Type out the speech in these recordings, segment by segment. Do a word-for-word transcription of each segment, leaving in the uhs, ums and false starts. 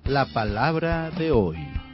la palabra de hoy.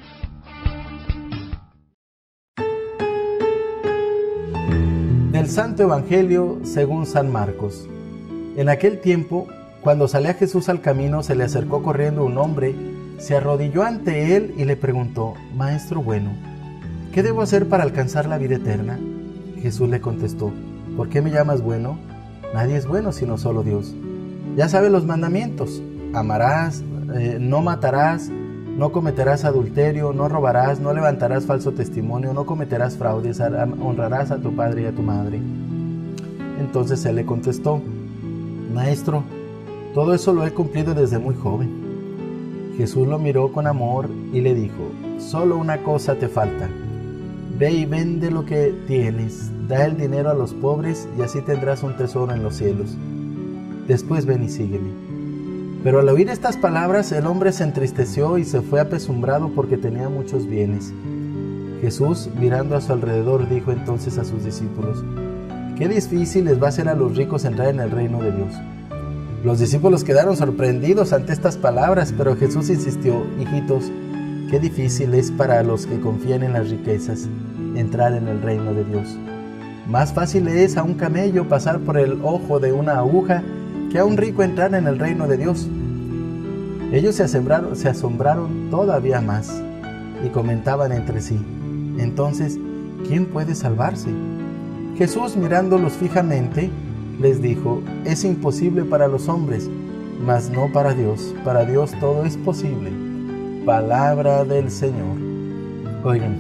Del Santo Evangelio según San Marcos. En aquel tiempo, cuando salía Jesús al camino, se le acercó corriendo un hombre, se arrodilló ante él y le preguntó: Maestro bueno, ¿qué debo hacer para alcanzar la vida eterna? Jesús le contestó: ¿por qué me llamas bueno? Nadie es bueno sino solo Dios. Ya sabes los mandamientos: amarás, eh, no matarás, no cometerás adulterio, no robarás, no levantarás falso testimonio, no cometerás fraudes, honrarás a tu padre y a tu madre. Entonces él le contestó: Maestro, todo eso lo he cumplido desde muy joven. Jesús lo miró con amor y le dijo: solo una cosa te falta. Ve y vende lo que tienes, da el dinero a los pobres y así tendrás un tesoro en los cielos. Después ven y sígueme. Pero al oír estas palabras, el hombre se entristeció y se fue apesumbrado porque tenía muchos bienes. Jesús, mirando a su alrededor, dijo entonces a sus discípulos: qué difícil les va a ser a los ricos entrar en el reino de Dios. Los discípulos quedaron sorprendidos ante estas palabras, pero Jesús insistió: hijitos, qué difícil es para los que confían en las riquezas entrar en el reino de Dios. Más fácil es a un camello pasar por el ojo de una aguja que a un rico entrar en el reino de Dios. Ellos se asombraron, se asombraron todavía más y comentaban entre sí: entonces, ¿quién puede salvarse? Jesús, mirándolos fijamente, les dijo: es imposible para los hombres, mas no para Dios. Para Dios todo es posible. Palabra del Señor. Oigan,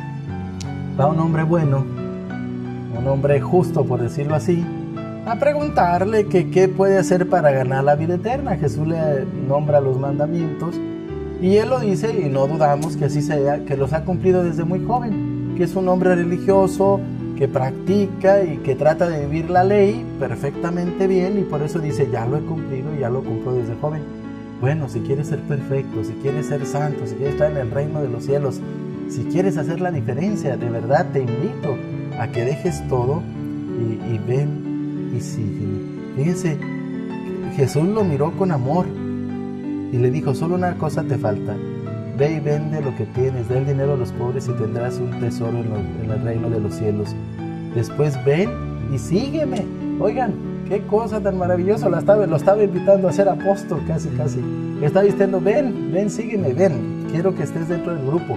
va un hombre bueno, un hombre justo, por decirlo así, a preguntarle que qué puede hacer para ganar la vida eterna. Jesús le nombra los mandamientos y él lo dice, y no dudamos que así sea, que los ha cumplido desde muy joven, que es un hombre religioso, que practica y que trata de vivir la ley perfectamente bien, y por eso dice: ya lo he cumplido y ya lo cumplo desde joven. Bueno, si quieres ser perfecto, si quieres ser santo, si quieres estar en el reino de los cielos, si quieres hacer la diferencia, de verdad te invito a que dejes todo y, y ven y sígueme. Fíjense, Jesús lo miró con amor y le dijo: solo una cosa te falta. Ve y vende lo que tienes, da el dinero a los pobres y tendrás un tesoro en, lo, en el reino de los cielos. Después ven y sígueme. Oigan, qué cosa tan maravillosa. Lo estaba, lo estaba invitando a ser apóstol casi, casi. Le estaba diciendo: ven, ven, sígueme, ven. Quiero que estés dentro del grupo.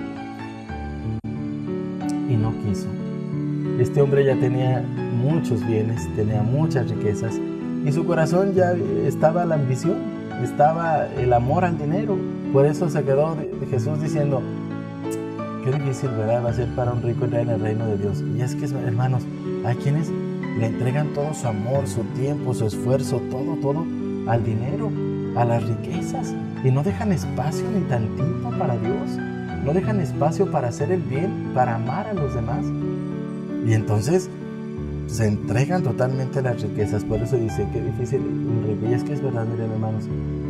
Y no quiso. Este hombre ya tenía muchos bienes, tenía muchas riquezas, y su corazón ya estaba la ambición, estaba el amor al dinero. Por eso se quedó Jesús diciendo: qué difícil, ¿verdad?, va a ser para un rico entrar en el reino de Dios. Y es que, hermanos, hay quienes le entregan todo su amor, su tiempo, su esfuerzo, todo, todo al dinero, a las riquezas, y no dejan espacio ni tantito para Dios, no dejan espacio para hacer el bien, para amar a los demás. Y entonces se entregan totalmente a las riquezas. Por eso dice: qué difícil un rico. Y es que es verdad, miren, hermanos,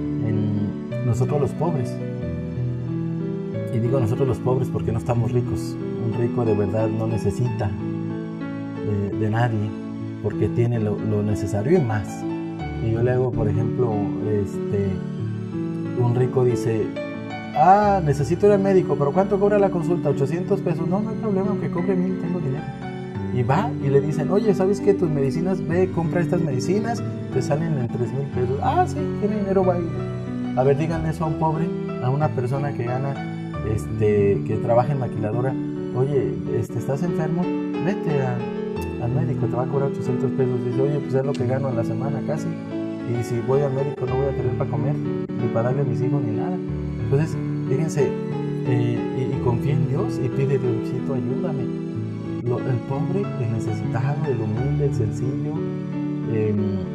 en nosotros los pobres, y digo nosotros los pobres porque no estamos ricos. Un rico de verdad no necesita de, de nadie, porque tiene lo, lo necesario y más. Y yo le hago, por ejemplo, este, un rico dice: ah, necesito ir al médico, pero ¿cuánto cobra la consulta? ochocientos pesos. No, no hay problema, aunque cobre mil, tengo dinero. Y va y le dicen: oye, ¿sabes qué? Tus medicinas, ve, compra estas medicinas, te salen en tres mil pesos. Ah, sí, tiene dinero, va. A ver, díganle eso a un pobre, a una persona que gana, este, que trabaja en maquiladora: oye, este, ¿estás enfermo? Vete a, al médico, te va a cobrar ochocientos pesos. Dice: oye, pues es lo que gano en la semana casi, y si voy al médico no voy a tener para comer, ni para darle a mis hijos, ni nada. Entonces, fíjense, eh, y, y confía en Dios y pide: Diosito, ayúdame. Lo, el pobre, el necesitado, el humilde, el sencillo, eh,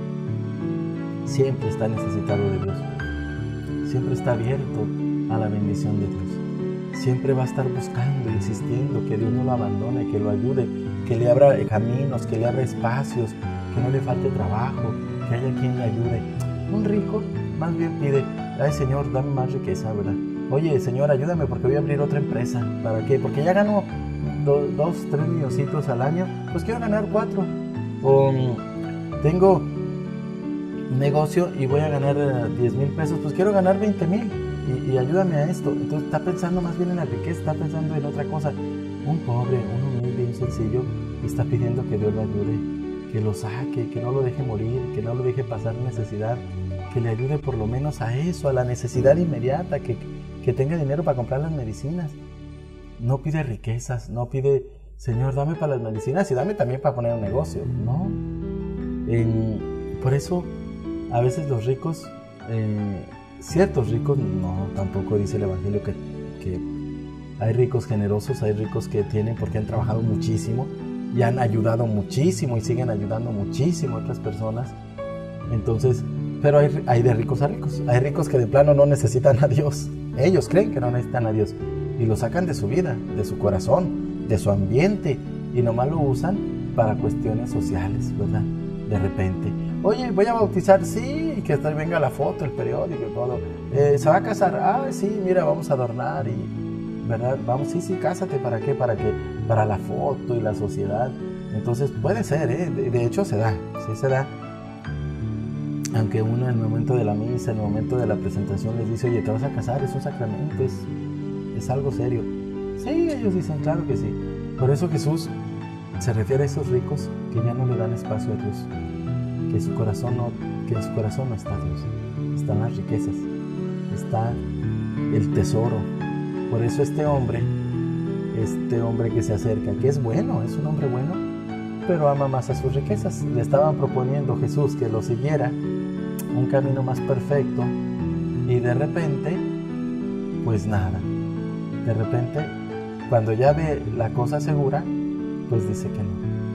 siempre está necesitado de Dios. Siempre está abierto a la bendición de Dios. Siempre va a estar buscando, insistiendo que Dios no lo abandone, que lo ayude, que le abra caminos, que le abra espacios, que no le falte trabajo, que haya quien le ayude. Un rico más bien pide: ay, Señor, dame más riqueza, ¿verdad? Oye, Señor, ayúdame porque voy a abrir otra empresa. ¿Para qué? Porque ya gano do, dos, tres milloncitos al año, pues quiero ganar cuatro. O tengo un negocio y voy a ganar diez mil pesos, pues quiero ganar veinte mil. Y, y y ayúdame a esto. Entonces está pensando más bien en la riqueza, está pensando en otra cosa. Un pobre, un humilde, un sencillo, está pidiendo que Dios lo ayude, que lo saque, que no lo deje morir, que no lo deje pasar necesidad, que le ayude por lo menos a eso, a la necesidad inmediata, que, que tenga dinero para comprar las medicinas. No pide riquezas, no pide, Señor, dame para las medicinas y dame también para poner un negocio. No. En, por eso, a veces los ricos, eh, ciertos ricos, no, tampoco dice el Evangelio que, que hay ricos generosos, hay ricos que tienen porque han trabajado muchísimo y han ayudado muchísimo y siguen ayudando muchísimo a otras personas. Entonces, pero hay, hay de ricos a ricos. Hay ricos que de plano no necesitan a Dios. Ellos creen que no necesitan a Dios y lo sacan de su vida, de su corazón, de su ambiente, y nomás lo usan para cuestiones sociales, ¿verdad? De repente, oye, voy a bautizar, sí, y que venga la foto, el periódico y todo. Eh, ¿Se va a casar? Ah, sí, mira, vamos a adornar y, ¿verdad? Vamos, sí, sí, cásate, ¿para qué? Para que, para la foto y la sociedad. Entonces puede ser, ¿eh? De, de hecho se da, sí se da. Aunque uno en el momento de la misa, en el momento de la presentación les dice, oye, te vas a casar, es un sacramento, es, es algo serio. Sí, ellos dicen, claro que sí. Por eso Jesús se refiere a esos ricos que ya no le dan espacio a Dios, que, su corazón no, que en su corazón no está Dios, están las riquezas, está el tesoro. Por eso este hombre, este hombre que se acerca, que es bueno, es un hombre bueno, pero ama más a sus riquezas. Le estaban proponiendo Jesús que lo siguiera, un camino más perfecto, y de repente, pues nada, de repente, cuando ya ve la cosa segura, pues dice que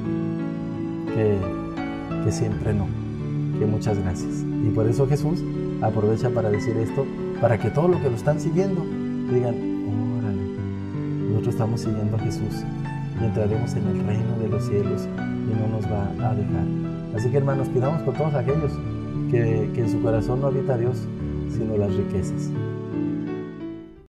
no, que, que siempre no, que muchas gracias. Y por eso Jesús aprovecha para decir esto, para que todos los que lo están siguiendo digan, órale, nosotros estamos siguiendo a Jesús y entraremos en el reino de los cielos y no nos va a dejar. Así que, hermanos, pidamos por todos aquellos que, que en su corazón no habita Dios, sino las riquezas.